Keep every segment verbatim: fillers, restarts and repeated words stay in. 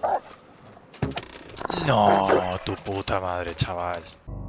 No, tu puta madre, chaval.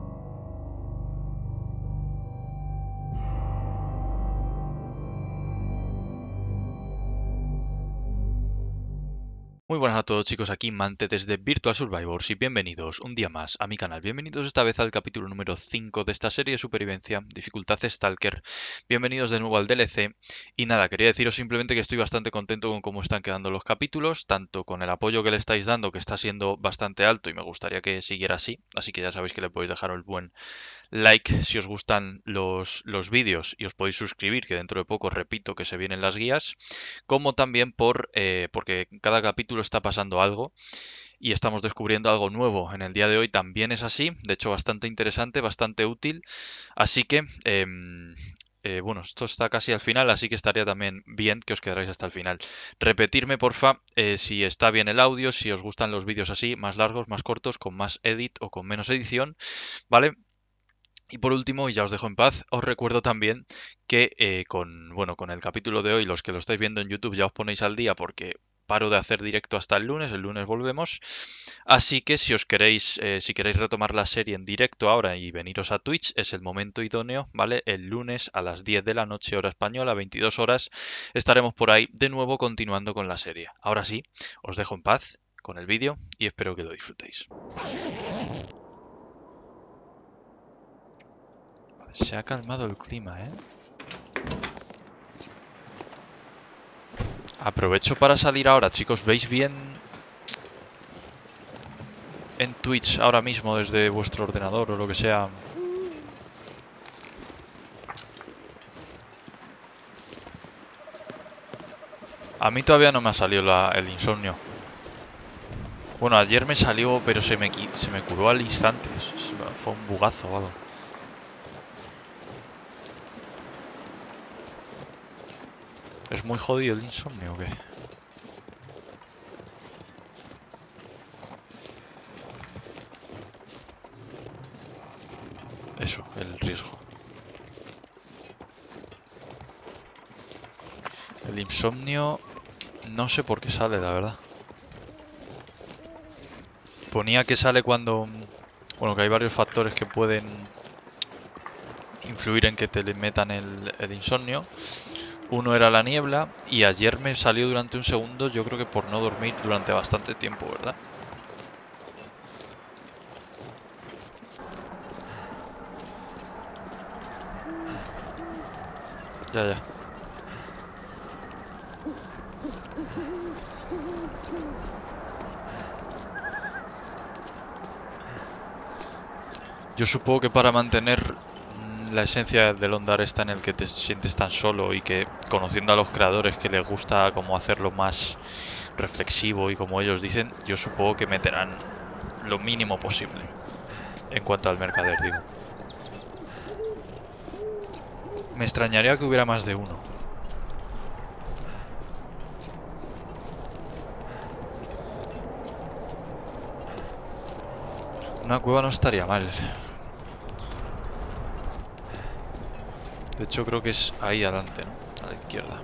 Muy buenas a todos, chicos, aquí Mante desde Virtual Survivors y bienvenidos un día más a mi canal. Bienvenidos esta vez al capítulo número cinco de esta serie de supervivencia, dificultad Stalker. Bienvenidos de nuevo al D L C. Y nada, quería deciros simplemente que estoy bastante contento con cómo están quedando los capítulos, tanto con el apoyo que le estáis dando, que está siendo bastante alto y me gustaría que siguiera así. Así que ya sabéis que le podéis dejar el buen like si os gustan los, los vídeos y os podéis suscribir, que dentro de poco repito que se vienen las guías, como también por eh, porque en cada capítulo está pasando algo y estamos descubriendo algo nuevo. En el día de hoy también es así, de hecho bastante interesante, bastante útil, así que... Eh, eh, bueno, esto está casi al final, así que estaría también bien que os quedarais hasta el final. Repetirme, porfa, eh, si está bien el audio, si os gustan los vídeos así, más largos, más cortos, con más edit o con menos edición, ¿vale? Y por último, y ya os dejo en paz, os recuerdo también que eh, con, bueno, con el capítulo de hoy, los que lo estáis viendo en YouTube ya os ponéis al día porque paro de hacer directo hasta el lunes, el lunes volvemos. Así que si os queréis, eh, si queréis retomar la serie en directo ahora y veniros a Twitch, es el momento idóneo, ¿vale? El lunes a las diez de la noche, hora española, veintidós horas, estaremos por ahí de nuevo continuando con la serie. Ahora sí, os dejo en paz con el vídeo y espero que lo disfrutéis. Se ha calmado el clima, ¿eh? Aprovecho para salir ahora, chicos. ¿Veis bien en Twitch ahora mismo desde vuestro ordenador o lo que sea? A mí todavía no me ha salido la, el insomnio. Bueno, ayer me salió, pero se me, se me curó al instante. Fue un bugazo o algo. ¿Es muy jodido el insomnio o qué? Eso, el riesgo. El insomnio... No sé por qué sale, la verdad. Ponía que sale cuando... Bueno, que hay varios factores que pueden influir en que te le metan el, el insomnio. Uno era la niebla y ayer me salió durante un segundo, yo creo que por no dormir durante bastante tiempo, ¿verdad? Ya, ya. Yo supongo que para mantener la esencia del Ondar está en el que te sientes tan solo y que, conociendo a los creadores, que les gusta como hacerlo más reflexivo y como ellos dicen, yo supongo que meterán lo mínimo posible en cuanto al mercader, digo. Me extrañaría que hubiera más de uno. Una cueva no estaría mal. De hecho, creo que es ahí adelante, ¿no? A la izquierda.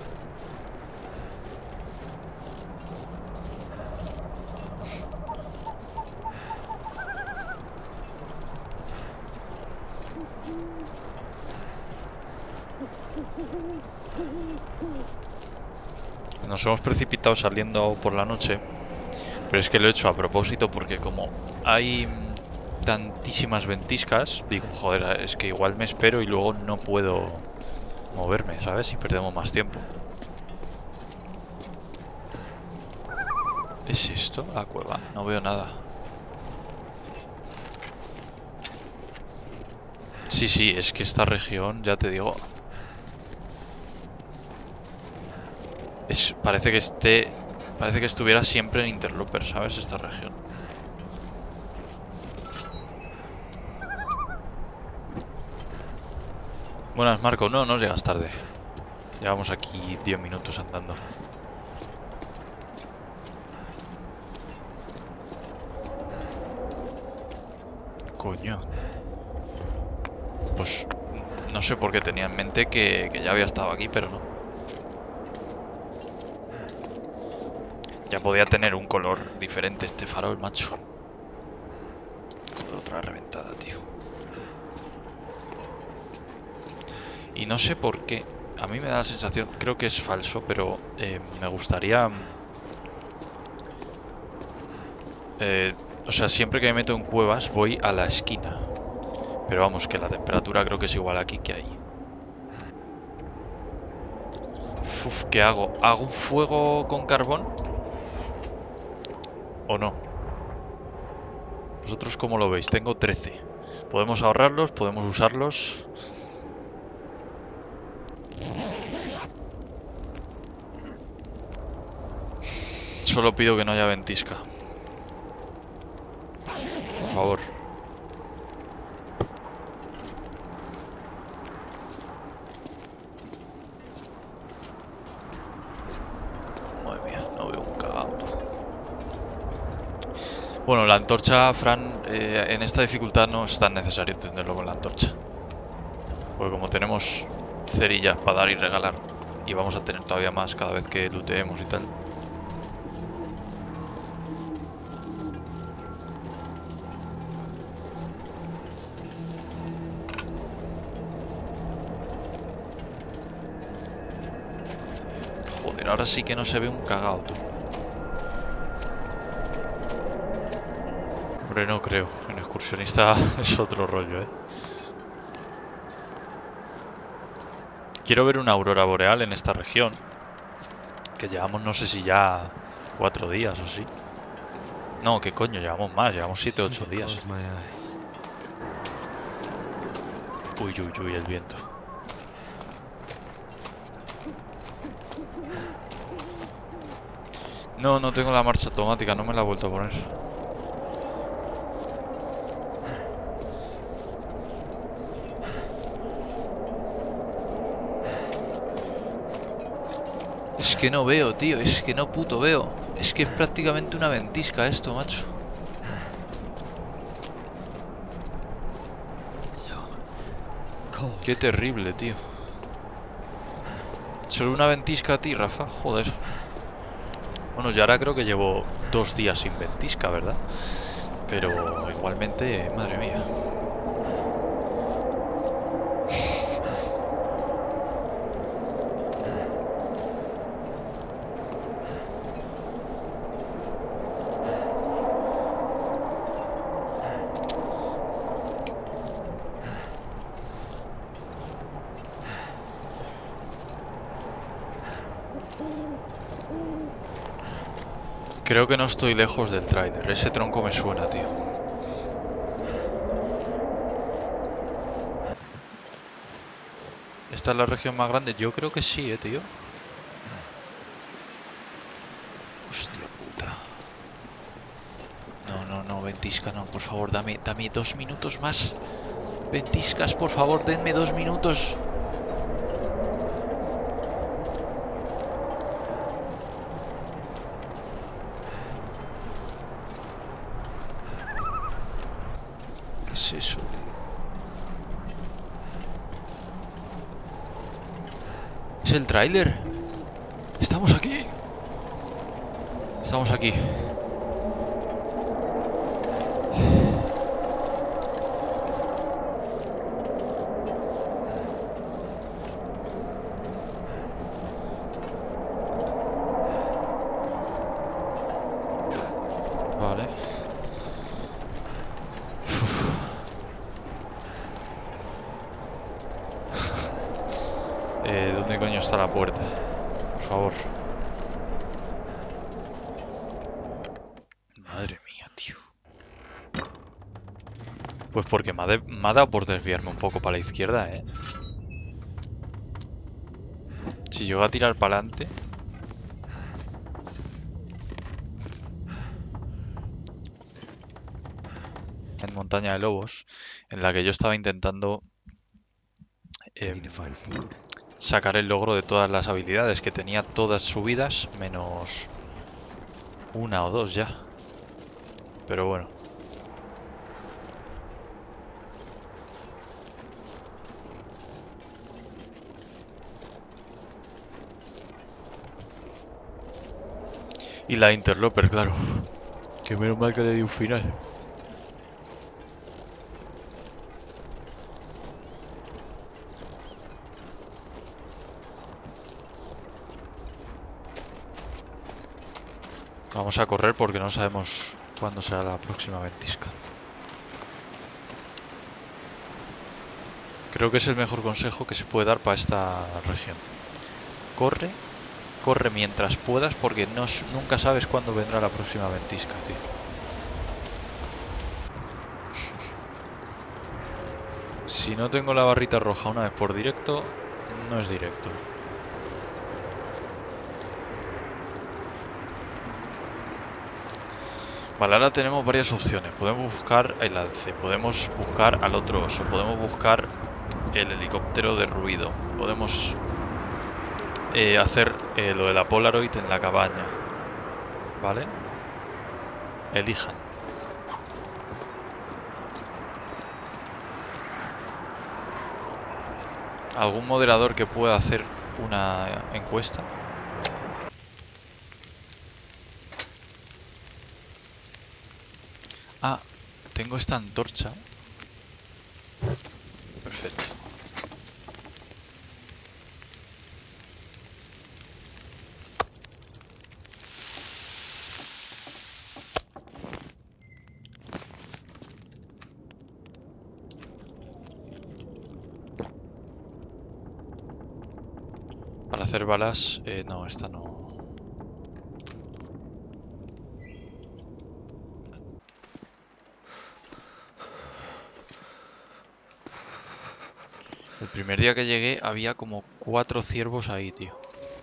Nos hemos precipitado saliendo por la noche, pero es que lo he hecho a propósito porque como hay tantísimas ventiscas, digo, joder, es que igual me espero y luego no puedo moverme, ¿sabes? Y perdemos más tiempo. ¿Es esto la cueva? No veo nada. Sí, sí, es que esta región, ya te digo... Es, parece que esté... Parece que estuviera siempre en Interloper, ¿sabes? Esta región. Buenas, Marco. No, no llegas tarde. Llevamos aquí diez minutos andando. Coño. Pues no sé por qué tenía en mente que, que ya había estado aquí, pero no. Ya podía tener un color diferente este farol, macho. Joder, otra reventada, tío. Y no sé por qué. A mí me da la sensación, creo que es falso, pero eh, me gustaría... Eh, o sea, siempre que me meto en cuevas voy a la esquina. Pero vamos, que la temperatura creo que es igual aquí que ahí. Uf, ¿qué hago? ¿Hago un fuego con carbón? ¿O no? ¿Vosotros cómo lo veis? Tengo trece. Podemos ahorrarlos, podemos usarlos. Solo pido que no haya ventisca. Por favor. Madre mía, no veo un cagado. Bueno, la antorcha, Fran, eh, en esta dificultad no es tan necesario encenderlo con la antorcha. Porque como tenemos cerillas para dar y regalar, y vamos a tener todavía más cada vez que looteemos y tal. Joder, ahora sí que no se ve un cagao, tú. Hombre, no creo. En excursionista es otro rollo, ¿eh? Quiero ver una aurora boreal en esta región. Que llevamos, no sé si ya cuatro días o así. No, ¿qué coño? Llevamos más, llevamos siete o ocho días. Uy, uy, uy, el viento. No, no tengo la marcha automática, no me la he vuelto a poner. Es que no veo, tío, es que no puto veo. Es que es prácticamente una ventisca esto, macho. Qué terrible, tío. Solo una ventisca a ti, Rafa, joder. Bueno, yo ahora creo que llevo dos días sin ventisca, ¿verdad? Pero igualmente, madre mía. Creo que no estoy lejos del tráiler. Ese tronco me suena, tío. ¿Esta es la región más grande? Yo creo que sí, eh, tío. Hostia puta. No, no, no, ventisca, no, por favor, dame, dame dos minutos más. Ventiscas, por favor, denme dos minutos. ¿Qué es eso? ¿Es el tráiler? ¡Estamos aquí! Estamos aquí. Vale. eh, ¿Dónde coño está la puerta? Por favor. Madre mía, tío. Pues porque me ha, de, me ha dado por desviarme un poco para la izquierda, ¿eh? Si llego a tirar para adelante... En Montaña de Lobos, en la que yo estaba intentando eh, sacar el logro de todas las habilidades, que tenía todas subidas, menos una o dos ya. Pero bueno. Y la interloper, claro. Que menos mal que le di un final. Vamos a correr porque no sabemos cuándo será la próxima ventisca. Creo que es el mejor consejo que se puede dar para esta región. Corre, corre mientras puedas porque no, nunca sabes cuándo vendrá la próxima ventisca, tío. Si no tengo la barrita roja una vez por directo, no es directo. Vale, ahora tenemos varias opciones. Podemos buscar el alce, podemos buscar al otro oso, podemos buscar el helicóptero de ruido, podemos eh, hacer eh, lo de la Polaroid en la cabaña. ¿Vale? Elijan. ¿Algún moderador que pueda hacer una encuesta? Ah, tengo esta antorcha. Perfecto. Para hacer balas, eh, no, esta no. El primer día que llegué había como cuatro ciervos ahí, tío.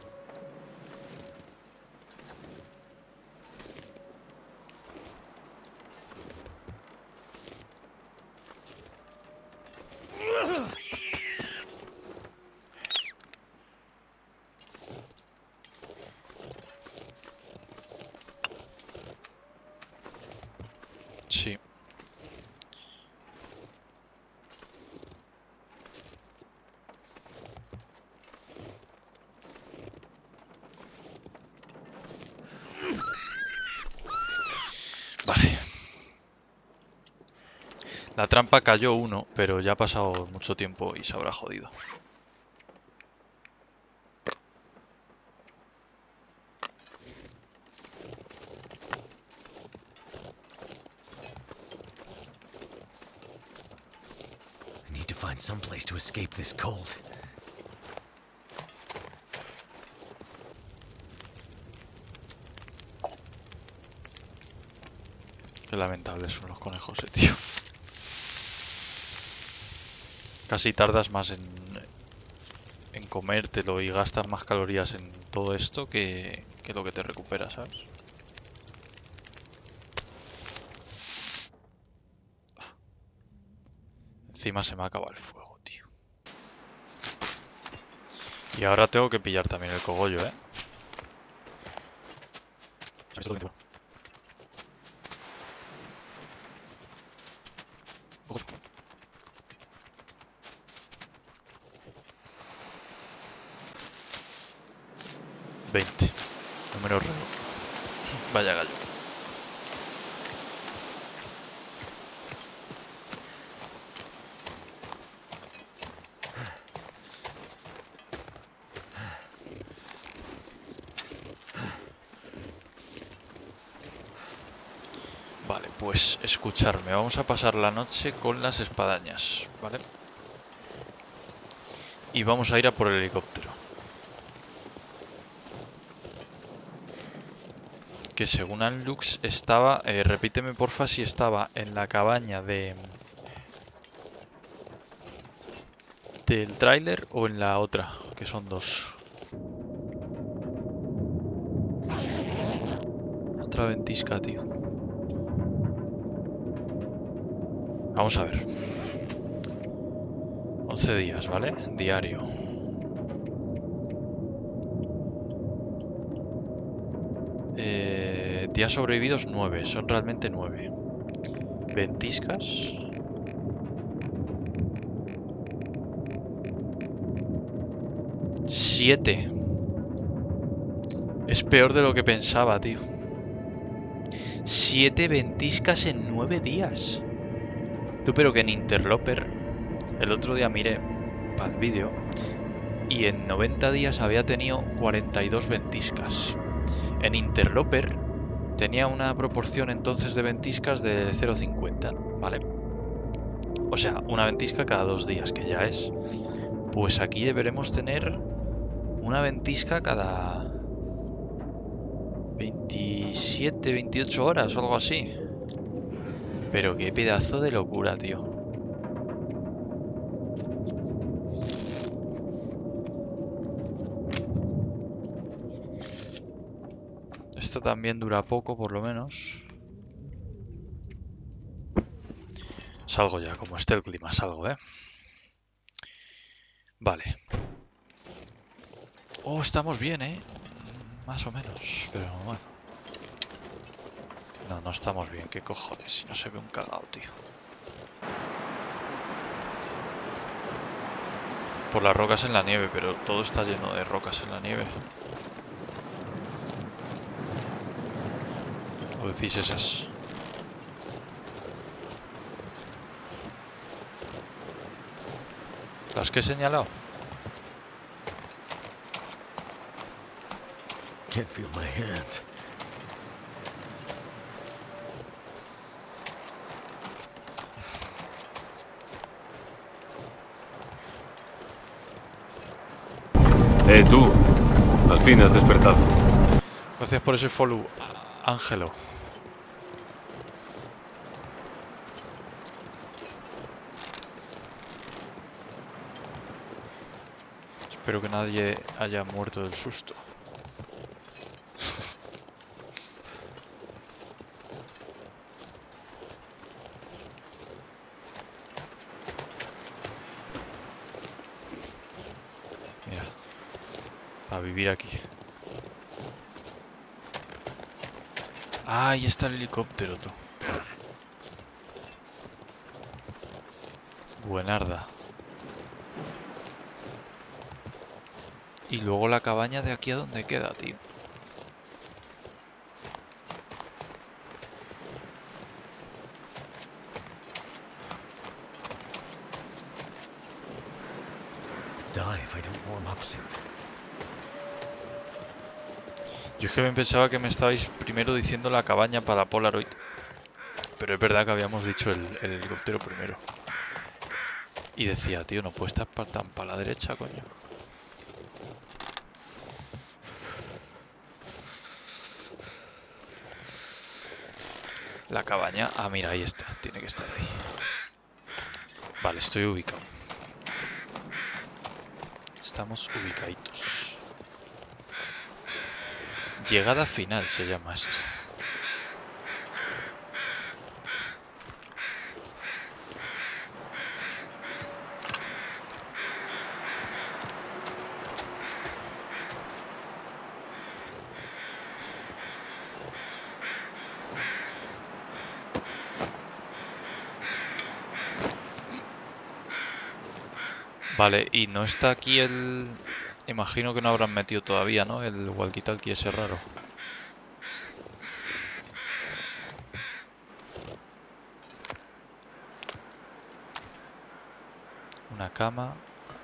Sí. Vale. La trampa cayó uno, pero ya ha pasado mucho tiempo y se habrá jodido. I need to find some place to escape this cold. Qué lamentables son los conejos, eh, tío. Casi tardas más en, en comértelo y gastas más calorías en todo esto que, que lo que te recupera, ¿sabes? Encima se me acaba el fuego, tío. Y ahora tengo que pillar también el cogollo, ¿eh? veinte. Número redondo. Vaya gallo. Vale, pues escucharme. Vamos a pasar la noche con las espadañas, ¿vale? Y vamos a ir a por el helicóptero. Que según Anlux estaba... Eh, repíteme porfa si estaba en la cabaña de... del tráiler o en la otra, que son dos. Otra ventisca, tío. Vamos a ver. once días, ¿vale? Diario. Eh, días sobrevividos nueve. Son realmente nueve. Ventiscas. siete. Es peor de lo que pensaba, tío. Siete ventiscas en nueve días. Tú, pero que en Interloper, el otro día miré para el vídeo y en noventa días había tenido cuarenta y dos ventiscas. En Interloper tenía una proporción entonces de ventiscas de cero coma cincuenta, ¿vale? O sea, una ventisca cada dos días, que ya es. Pues aquí deberemos tener una ventisca cada veintisiete, veintiocho horas o algo así. Pero qué pedazo de locura, tío. Esta también dura poco, por lo menos. Salgo ya, como esté el clima, salgo, ¿eh? Vale. Oh, estamos bien, ¿eh? Más o menos, pero bueno. No, no estamos bien, qué cojones, si no se ve un cagao, tío. Por las rocas en la nieve, pero todo está lleno de rocas en la nieve. ¿O decís esas? ¿Las que he señalado? Can't feel my hands. Eh, tú. Al fin has despertado. Gracias por ese follow, Ángelo. Espero que nadie haya muerto del susto. Mira, a vivir aquí. Ah, ahí está el helicóptero, tú. Buenarda. Y luego la cabaña de aquí a dónde queda, tío. Die if I don't warm up soon. Yo es que me pensaba que me estabais primero diciendo la cabaña para la Polaroid. Pero es verdad que habíamos dicho el, el helicóptero primero. Y decía, tío, no puede estar pa- tan para la derecha, coño. La cabaña. Ah, mira, ahí está. Tiene que estar ahí. Vale, estoy ubicado. Estamos ubicaditos. Llegada final se llama esto. Vale, y no está aquí el... Imagino que no habrán metido todavía, ¿no? El walkie-talkie ese raro. Una cama.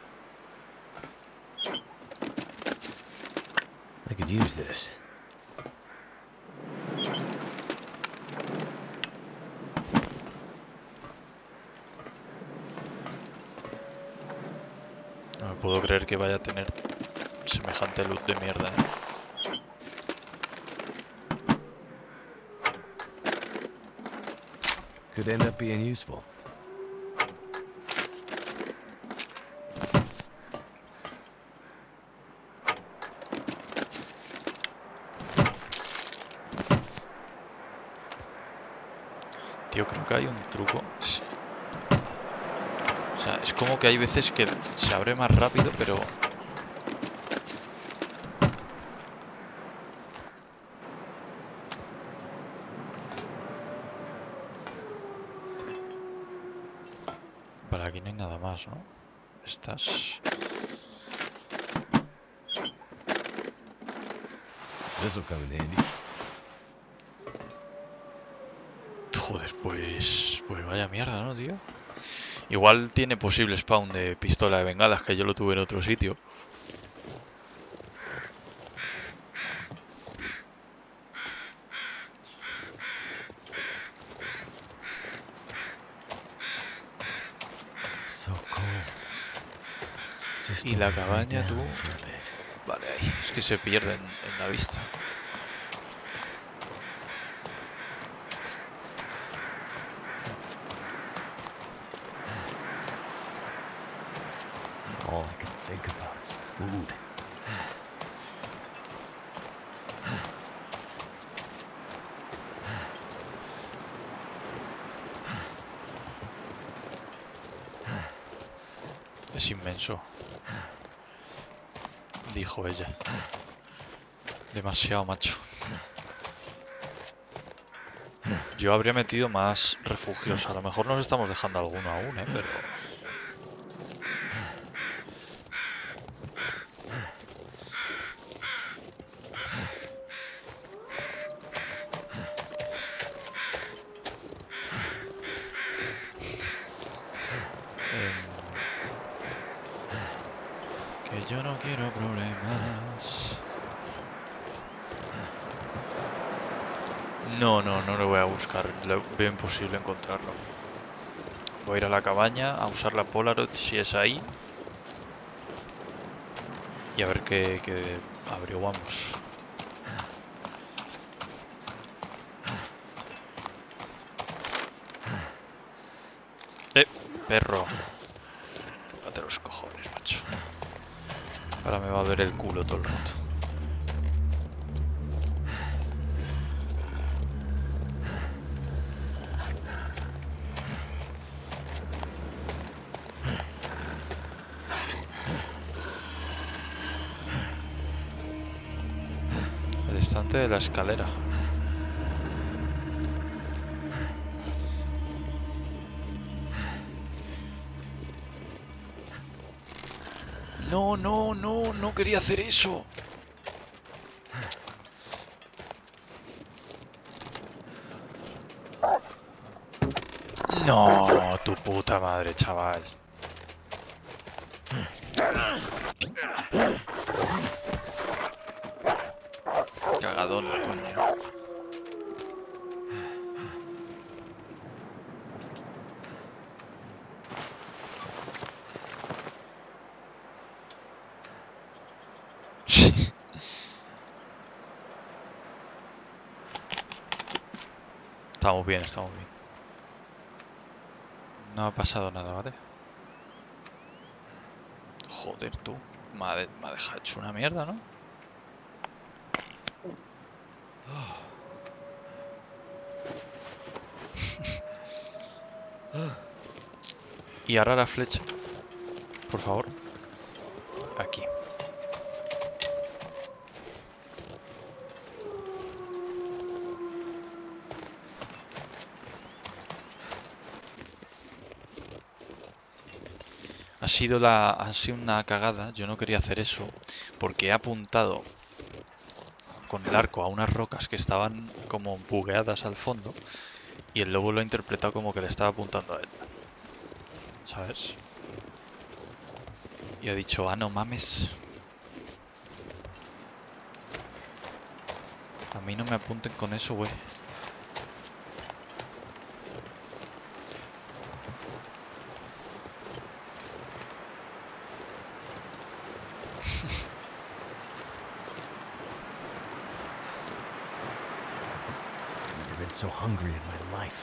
I could use this. No me puedo creer que vaya a tener semejante luz de mierda, ¿eh? Could end up being useful. Tío, creo que hay un truco. Sí. O sea, es como que hay veces que se abre más rápido, pero... Para aquí no hay nada más, ¿no? Estas... This'll come in handy. Joder, pues... Pues vaya mierda, ¿no, tío? Igual tiene posible spawn de pistola de bengalas, que yo lo tuve en otro sitio. So cold. Just Y la lay cabaña, tú... down for a bit. Vale, ahí. Es que se pierden en la vista. All I can think about is food. Es inmenso. Dijo ella. Demasiado, macho. Yo habría metido más refugios. A lo mejor nos estamos dejando alguno aún, ¿eh? Pero... Que yo no quiero problemas. No, no, no lo voy a buscar. Lo veo imposible encontrarlo. Voy a ir a la cabaña a usar la Polaroid si es ahí. Y a ver qué, qué averiguamos. Eh, perro. Tócate los cojones, macho. Ahora me va a ver el culo todo el rato. El estante de la escalera. No, no, no, no quería hacer eso. No, tu puta madre, chaval. Cagadón, coño. Estamos bien, estamos bien. No ha pasado nada, ¿vale? Joder, tú. Me ha, de- me ha dejado hecho una mierda, ¿no? Y ahora la flecha. Por favor. Aquí. Ha sido la, ha sido una cagada. Yo no quería hacer eso porque he apuntado con el arco a unas rocas que estaban como bugueadas al fondo y el lobo lo ha interpretado como que le estaba apuntando a él. ¿Sabes? Y ha dicho, ah, no mames. A mí no me apunten con eso, güey. I've been so hungry in my life.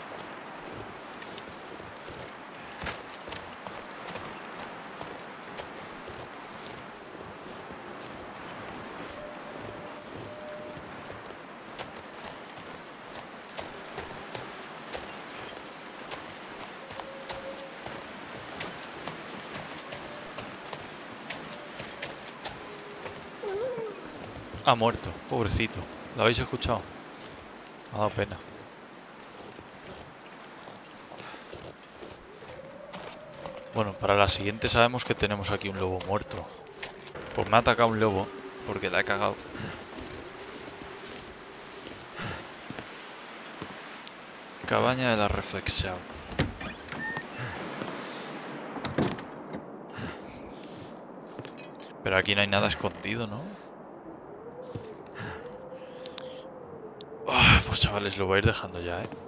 Ha muerto, pobrecito. ¿Lo habéis escuchado? Me ha dado pena. Bueno, para la siguiente sabemos que tenemos aquí un lobo muerto. Pues me ha atacado un lobo porque la he cagado. Cabaña de la reflexión. Pero aquí no hay nada escondido, ¿no? Oh, pues chavales, lo voy a ir dejando ya, ¿eh?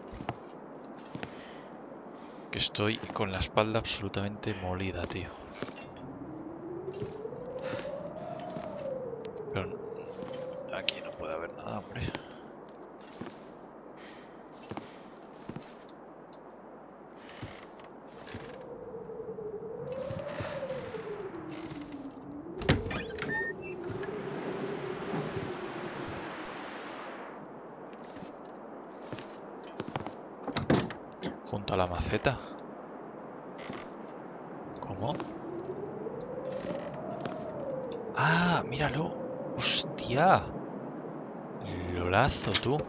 Que estoy con la espalda absolutamente molida, tío. Pero aquí no puede haber nada, hombre. Junto a la maceta. ¿Cómo? ¡Ah! ¡Míralo! ¡Hostia! Lolazo, tú.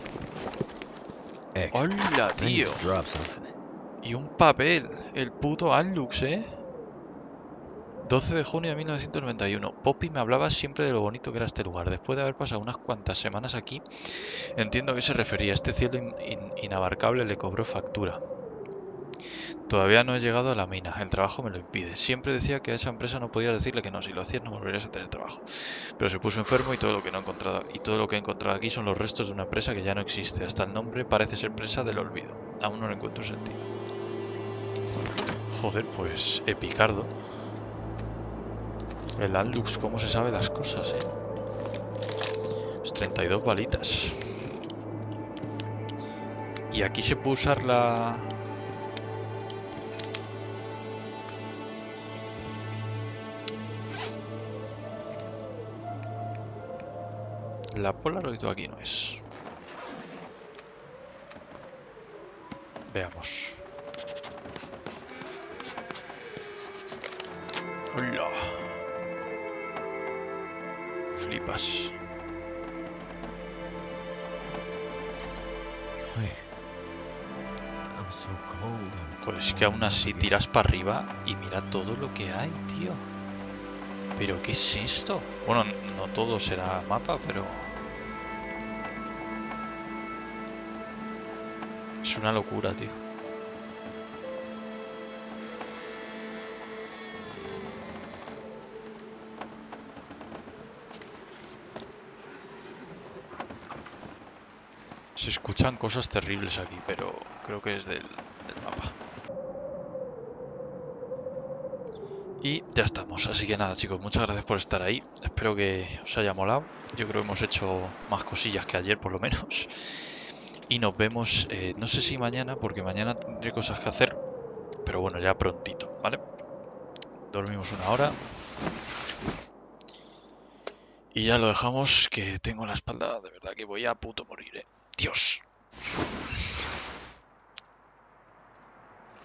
¡Hola, tío! Y un papel. El puto Anlux, ¿eh? doce de junio de mil novecientos noventa y uno. Poppy me hablaba siempre de lo bonito que era este lugar. Después de haber pasado unas cuantas semanas aquí, entiendo a qué se refería. Este cielo in in inabarcable le cobró factura. Todavía no he llegado a la mina. El trabajo me lo impide. Siempre decía que a esa empresa no podía decirle que no. Si lo hacías no volverías a tener trabajo. Pero se puso enfermo y todo lo que no he encontrado y todo lo que he encontrado aquí son los restos de una empresa que ya no existe. Hasta el nombre parece ser presa del olvido. Aún no le encuentro sentido. Joder, pues epicardo. El Anlux, cómo se sabe las cosas, eh. Pues treinta y dos balitas. Y aquí se puede usar la... La Polaroid aquí no es. Veamos. ¡Hola! Flipas. Pues que aún así tiras para arriba y mira todo lo que hay, tío. ¿Pero qué es esto? Bueno, no todo será mapa, pero... es una locura, tío. Se escuchan cosas terribles aquí, pero creo que es del, del mapa. Y ya estamos, así que nada chicos, muchas gracias por estar ahí. Espero que os haya molado. Yo creo que hemos hecho más cosillas que ayer por lo menos. Y nos vemos, eh, no sé si mañana, porque mañana tendré cosas que hacer. Pero bueno, ya prontito, ¿vale? Dormimos una hora. Y ya lo dejamos, que tengo la espalda, de verdad que voy a puto morir, eh. Dios.